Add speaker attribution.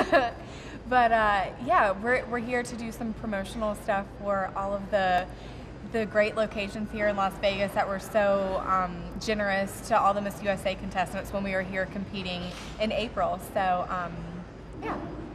Speaker 1: But yeah, we're here to do some promotional stuff for all of the great locations here in Las Vegas that were so generous to all the Miss USA contestants when we were here competing in April. So yeah.